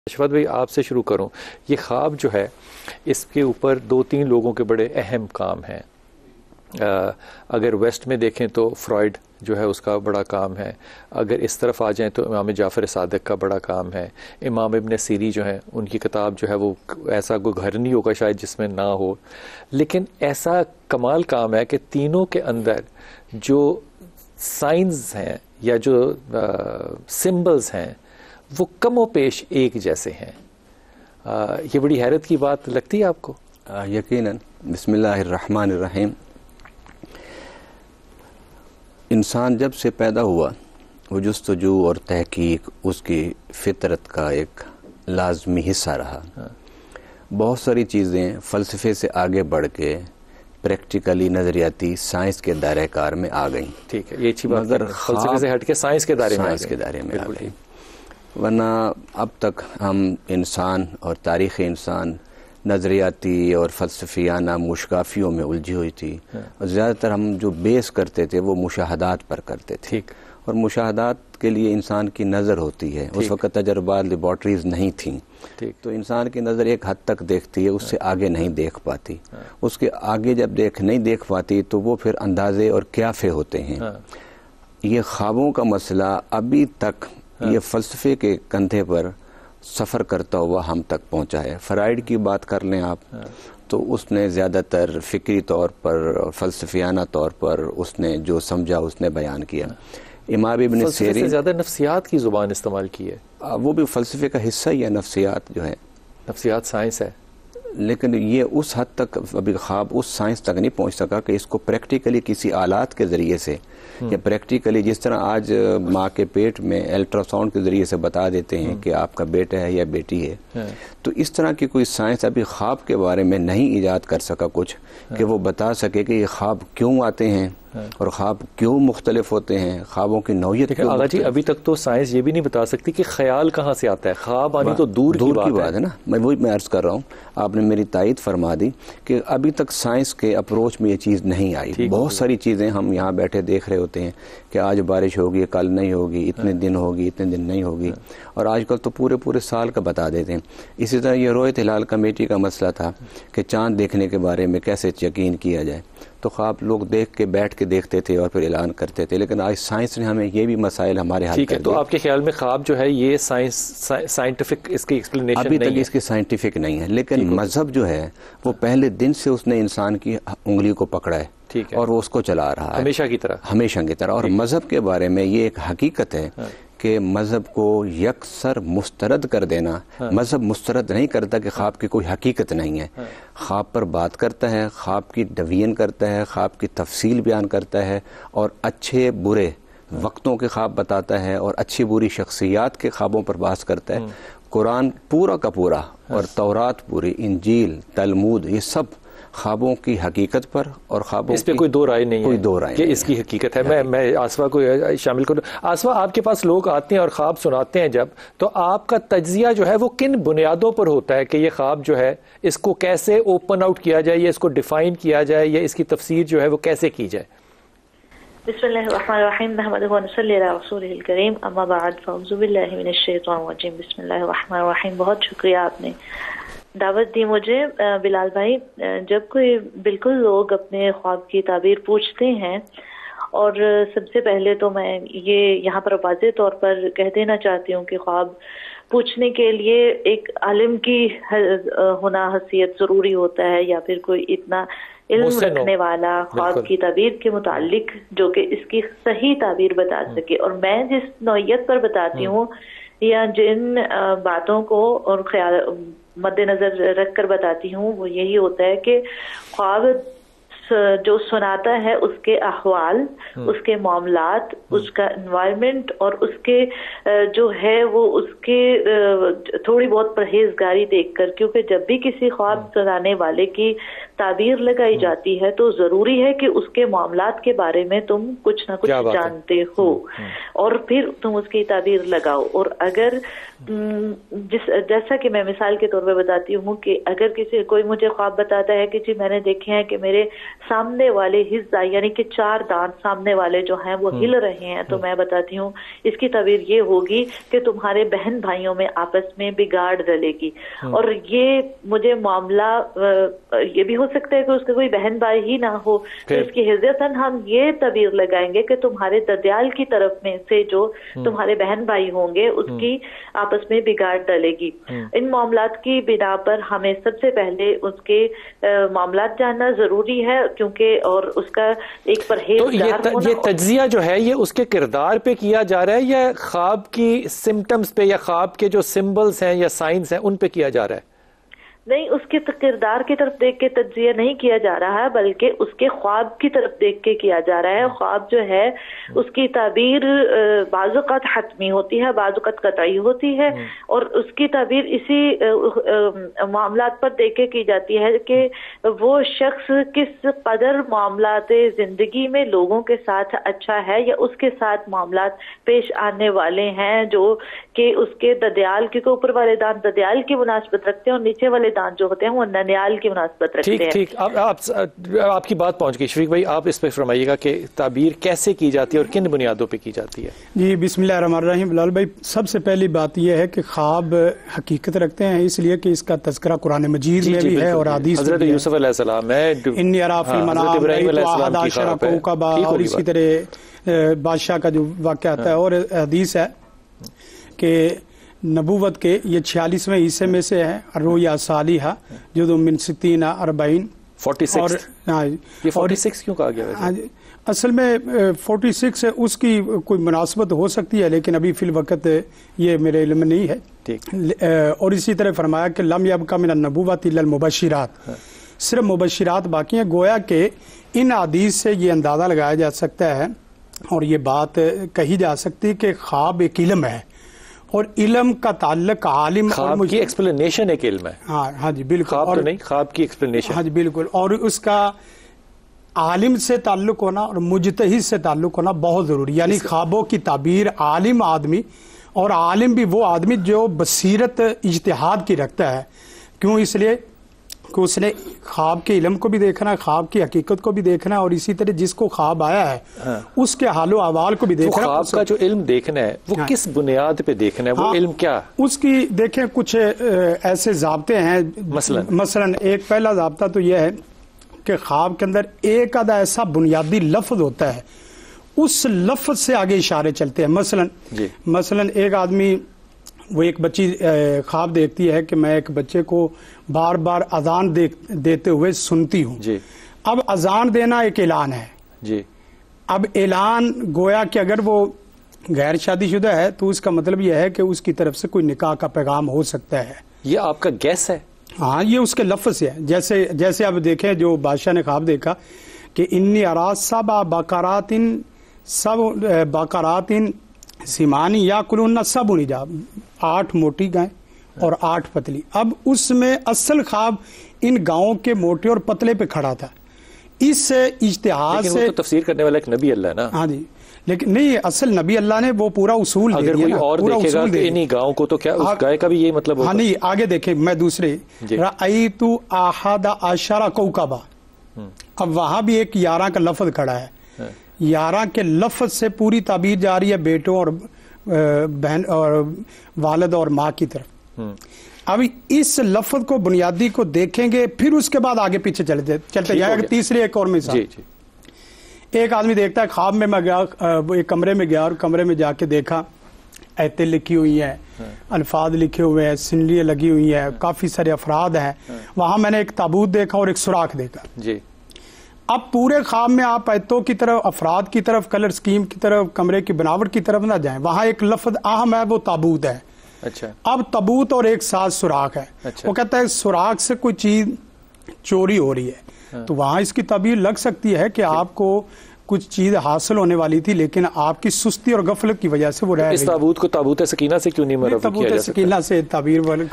اشفاق بھائی آپ سے شروع کروں. یہ خواب جو ہے اس کے اوپر 2-3 لوگوں کے بڑے اہم کام ہیں. اگر ویسٹ میں دیکھیں تو فرائڈ جو ہے اس کا بڑا کام ہے. اگر اس طرف آ جائیں تو امام جعفر صادق کا بڑا کام ہے. امام ابن سیری جو ہیں ان کی کتاب جو ہے وہ ایسا کوئی گھر نہیں ہوگا شاید جس میں نہ ہو. لیکن ایسا کمال کام ہے کہ تینوں کے اندر جو سائنز ہیں یا جو سمبلز ہیں وہ کم و پیش ایک جیسے ہیں. یہ بڑی حیرت کی بات لگتی ہے آپ کو؟ یقیناً. بسم اللہ الرحمن الرحیم. انسان جب سے پیدا ہوا وہ جستجو اور تحقیق اس کی فطرت کا ایک لازمی حصہ رہا. بہت ساری چیزیں فلسفے سے آگے بڑھ کے پریکٹیکلی نظریاتی سائنس کے دائرہ کار میں آ گئیں. ٹھیک ہے، یہ اچھی بات. مگر فلسفے سے ہٹ کے سائنس کے دائرے میں آ گئیں. ورنہ اب تک ہم انسان اور تاریخ انسان نظریاتی اور فلسفیانہ مشکافیوں میں الجھی ہوئی تھی. اور زیادہ تر ہم جو بیس کرتے تھے وہ مشاہدات پر کرتے تھے. اور مشاہدات کے لیے انسان کی نظر ہوتی ہے. اس وقت تجربات لیبارٹریز نہیں تھیں. تو انسان کی نظر ایک حد تک دیکھتی ہے، اس سے آگے نہیں دیکھ پاتی. اس کے آگے جب نہیں دیکھ پاتی تو وہ پھر اندازے اور قیافے ہوتے ہیں. یہ خوابوں کا مسئلہ ابھی تک یہ فلسفے کے کندھے پر سفر کرتا ہوا ہم تک پہنچا ہے. فرائڈ کی بات کر لیں آپ تو اس نے زیادہ تر فکری طور پر فلسفیانہ طور پر اس نے جو سمجھا اس نے بیان کیا. امام ابن سیرین سے زیادہ نفسیات کی زبان استعمال کی ہے. وہ بھی فلسفے کا حصہ ہی ہے. نفسیات جو ہے، نفسیات سائنس ہے، لیکن یہ اس حد تک ابھی خواب اس سائنس تک نہیں پہنچ سکا کہ اس کو پریکٹیکلی کسی آلات کے ذریعے سے یا پریکٹیکلی جس طرح آج ماں کے پیٹ میں الٹرا ساؤنڈ کے ذریعے سے بتا دیتے ہیں کہ آپ کا بیٹا ہے یا بیٹی ہے. تو اس طرح کی کوئی سائنس ابھی خواب کے بارے میں نہیں ایجاد کر سکا کچھ کہ وہ بتا سکے کہ یہ خواب کیوں آتے ہیں اور خواب کیوں مختلف ہوتے ہیں، خوابوں کی نوعیت کیوں. آغا جی ابھی تک تو سائنس یہ بھی نہیں بتا سکتی کہ خیال کہاں سے آتا ہے. خواب آنی تو دور کی بات ہے نا. میں عرض کر رہا ہوں، آپ نے میری تائید فرما دی کہ ابھی تک سائنس کے اپروچ میں یہ چیز نہیں آئی. بہت ساری چیزیں ہم یہاں بیٹھے دیکھ رہے ہوتے ہیں کہ آج بارش ہوگی، کل نہیں ہوگی، اتنے دن ہوگی، اتنے دن نہیں ہوگی. اور آج کل تو پورے سال کا بتا دیتے ہیں. اسی طرح یہ رویت ہلال کمیٹی کا مسئلہ تھا کہ چاند دیکھنے کے بارے میں کیسے یقین کیا جائے. تو خواب لوگ بیٹھ کے دیکھتے تھے اور پھر اعلان کرتے تھے. لیکن آج سائنس نے ہمیں یہ بھی مسائل ہمارے حل کر دیے. تو آپ کے خیال میں خواب جو ہے یہ سائنٹیفک اس کی ایکسپلینیشن ابھی تک اس کی سائنٹیفک نہیں ہے. لیکن مذہب جو ہے وہ پہلے دن سے اس نے انسان کی انگلی کو پکڑا ہے اور وہ اس کو چلا رہا ہے ہمیشہ کی طرح. اور مذہب کے بارے میں یہ ایک حقیقت ہے کہ مذہب کو یکسر مسترد کر دینا. مذہب مسترد نہیں کرتا کہ خواب کی کوئی حقیقت نہیں ہے. خواب پر بات کرتا ہے، خواب کی ڈویژن کرتا ہے، خواب کی تفصیل بیان کرتا ہے اور اچھے برے وقتوں کے خواب بتاتا ہے اور اچھی بری شخصیات کے خوابوں پر بحث کرتا ہے. قرآن پورا کا پورا اور تورات پوری، انجیل، تلمود، یہ سب خوابوں کی حقیقت پر اور خوابوں اس پہ کوئی دو رائے نہیں ہے کہ اس کی حقیقت ہے. میں آصفہ کو شامل کروں. آصفہ، آپ کے پاس لوگ آتے ہیں اور خواب سناتے ہیں جب، تو آپ کا تجزیہ جو ہے وہ کن بنیادوں پر ہوتا ہے کہ یہ خواب جو ہے اس کو کیسے اوپن آؤٹ کیا جائے یا اس کو ڈیفائن کیا جائے یا اس کی تفسیر جو ہے وہ کیسے کی جائے؟ بسم اللہ الرحمن الرحیم، نحمدہ ونصلی علی رسولہ الکریم، اما بعد فاعوذ باللہ من الشیطان الرجیم. بسم اللہ الرحمن الرحیم. بہت شکریہ آپ نے دعوت دی مجھے. بلال بھائی، جب کوئی بالکل لوگ اپنے خواب کی تعبیر پوچھتے ہیں، اور سب سے پہلے تو میں یہ یہاں پر واضح طور پر کہہ دینا چاہتی ہوں کہ خواب پوچھنے کے لیے ایک عالم کی ہونا حیثیت ضروری ہوتا ہے، یا پھر کوئی اتنا علم رکھنے والا خواب کی تعبیر کے متعلق جو کہ اس کی صحیح تعبیر بتا سکے. اور میں جس نوعیت پر بتاتی ہوں یا جن باتوں کو اور خیال مد نظر رکھ کر بتاتی ہوں وہ یہی ہوتا ہے کہ خواب جو سناتا ہے اس کے احوال، اس کے معاملات، اس کا انوائرمنٹ اور اس کے جو ہے وہ اس کے تھوڑی بہت پرہیزگاری دیکھ کر، کیونکہ جب بھی کسی خواب سنانے والے کی تعبیر لگائی جاتی ہے تو ضروری ہے کہ اس کے معاملات کے بارے میں تم کچھ نہ کچھ جانتے ہو اور پھر تم اس کی تعبیر لگاؤ. اور اگر جیسا کہ میں مثال کے طور پہ بتاتی ہوں کہ اگر کوئی مجھے خواب بتاتا ہے کہ جی میں نے دیکھے ہیں کہ میرے سامنے والے حصہ یعنی کہ 4 دانت سامنے والے جو ہیں وہ ہل رہے ہیں، تو میں بتاتی ہوں اس کی تعبیر یہ ہوگی کہ تمہارے بہن بھائیوں میں آپس میں بگاڑ ڈلے گی. اور یہ مجھے معاملہ یہ بھی ہو سکتا ہے کہ اس کا کوئی بہن بھائی ہی نہ ہو، تو اس کی حضرتاً ہم یہ تعبیر لگائیں گے کہ تمہارے ددیال کی طرف میں سے جو تمہارے بہن بھائی ہوں گے اس کی آپس میں بگاڑ ڈلے گی. ان معاملات کی بنا پر ہمیں سب سے پہلے اس کے معاملات جاننا ضروری ہے، کیونکہ اور اس کا ایک پرہیزگار ہونا. یہ تجزیہ جو ہے یہ اس کے کردار پہ کیا جا رہا ہے یا خواب کی سمٹمز پہ یا خواب کے جو سمبلز ہیں یا سائنز ہیں ان پہ کیا جا رہا ہے؟ نہیں، اس کے کردار کی طرف دیکھ کے تجزیہ نہیں کیا جا رہا ہے، بلکہ اس کے خواب کی طرف دیکھ کے کیا جا رہا ہے. خواب جو ہے اس کی تعبیر بعض اوقات حتمی ہوتی ہے، بعض اوقات قطعی ہوتی ہے، اور اس کی تعبیر اسی معاملات پر دیکھ کے کی جاتی ہے کہ وہ شخص کس قدر معاملات زندگی میں لوگوں کے ساتھ اچھا ہے یا اس کے ساتھ معاملات پیش آنے والے ہیں جو کہ اس کے ددیال کے اوپر والے دانت ددیال کی مناسبت رکھتے ہیں اور نیچے والے دانت جو ہوتے ہیں وہ ننیال کی مناسبت رکھتے ہیں. ٹھیک آپ کی بات پہنچ گئی. شفیق بھائی آپ اس پہ فرمائیے گا کہ تعبیر کیسے کی جاتی ہے اور کن بنیادوں پہ کی جاتی ہے؟ جی بسم اللہ الرحمن الرحیم. بلال بھائی سب سے پہلی بات یہ ہے کہ خواب حقیقت رکھتے ہیں، اس لیے کہ اس کا تذکرہ قرآن مجید میں بھی ہے اور حدیث میں حضرت یوسف علیہ السلام ہے، انی ارا فی المنام ابراہیم علیہ السلام کی عشر کوکبا، اور اسی طرح بادشاہ کا جو واقعہ آتا ہے. اور حدیث ہے کہ نبوت کے یہ 46ویں حصے میں سے ہے، رویا صالحہ جو من 60 40. 46 یہ 46 کیوں کہا گیا ویسے؟ اصل میں 46 اس کی کوئی مناسبت ہو سکتی ہے، لیکن ابھی فی الوقت یہ میرے علم نہیں ہے. اور اسی طرح فرمایا کہ لم یبق من النبوۃ الا المبشرات، صرف مبشرات باقی ہیں. گویا کہ ان حدیث سے یہ اندازہ لگایا جا سکتا ہے اور یہ بات کہی جا سکتی ہے کہ خواب ایک علم ہے، اور علم کا تعلق عالم خواب کی ایکسپلینیشن ایک علم ہے. ہاں جی بالکل، خواب تو نہیں، خواب کی ایکسپلینیشن. ہاں جی بالکل. اور اس کا عالم سے تعلق ہونا اور مجتہد سے تعلق ہونا بہت ضروری، یعنی خوابوں کی تعبیر عالم آدمی، اور عالم بھی وہ آدمی جو بصیرت اجتہاد کی رکھتا ہے. کیوں؟ اس لیے کہ اس نے خواب کے علم کو بھی دیکھنا ہے، خواب کی حقیقت کو بھی دیکھنا ہے، اور اسی طرح جس کو خواب آیا ہے اس کے حال و احوال کو بھی دیکھنا ہے. خواب کا جو علم دیکھنا ہے وہ کس بنیاد پہ دیکھنا ہے؟ وہ علم کیا اس کی دیکھیں کچھ ایسے ضابطے ہیں. مثلا ایک پہلا ضابطہ تو یہ ہے کہ خواب کے اندر ایک آدھا ایسا بنیادی لفظ ہوتا ہے، اس لفظ سے آگے اشارے چلتے ہیں. مثلا ایک آدمی، وہ ایک بچی خواب دیکھتی ہے کہ میں ایک بچے کو بار بار اذان دیتے ہوئے سنتی ہوں. اب اذان دینا ایک اعلان ہے. اب اعلان گویا کہ اگر وہ غیر شادی شدہ ہے تو اس کا مطلب یہ ہے کہ اس کی طرف سے کوئی نکاح کا پیغام ہو سکتا ہے. یہ آپ کا گیس ہے؟ ہاں یہ اس کے لفظ سے ہے. جیسے اب دیکھیں جو بادشاہ نے خواب دیکھا کہ انی ارا سبع بقرات سیمانی یا کلون سب انجا، 8 موٹی گائیں اور 8 پتلی. اب اس میں اصل خواب ان گاؤں کے موٹے اور پتلے پہ کھڑا تھا. اس اجتہاد سے تو تفسیر کرنے والا ایک نبی اللہ ہے نا. ہاں جی، لیکن نہیں، اصل نبی اللہ نے وہ پورا اصول دے دیا. اگر کوئی اور دیکھے گا کہ انہی گاؤں کو تو کیا اس گائے کا بھی یہی مطلب ہوگا؟ ہاں نہیں، آگے دیکھیں میں دوسرے رأیت احد عشر کوکبا. اب وہاں بھی ایک 11 کا لفظ کھڑا ہے. 11 کے لفظ سے پوری تعبیر جا رہی ہے بیٹوں اور بہن اور والد اور ماں کی طرف. اب اس لفظ کو بنیادی کو دیکھیں گے، پھر اس کے بعد آگے پیچھے چلتے جائے گا. تیسری ایک اور مثال، ایک آدمی دیکھتا ہے خواب میں گیا ایک کمرے میں گیا اور کمرے میں جا کے دیکھا ایتیں لکھی ہوئی ہیں، الفاظ لکھے ہوئے ہیں، سنلیاں لگی ہوئی ہیں، کافی سارے افراد ہیں. وہاں میں نے ایک تابوت دیکھا اور ایک سوراخ دیکھا. اب پورے خواب میں آپ ایتوں کی طرف، افراد کی طرف، کلر سکیم کی طرف، کمرے کی بناوٹ کی طرف نہ جائیں. وہاں ایک لفظ اہم ہے، وہ تابوت ہے. اب تابوت اور ایک ساتھ سوراخ ہے. وہ کہتا ہے سوراخ سے کوئی چیز چوری ہو رہی ہے. تو وہاں اس کی تعبیر لگ سکتی ہے کہ آپ کو کچھ چیز حاصل ہونے والی تھی لیکن آپ کی سستی اور غفلت کی وجہ سے وہ رہ گئی. اس تابوت کو تابوت سکینہ سے کیوں نہیں مرفوع کیا جا سکتا؟ تابوت سکینہ سے تعبیر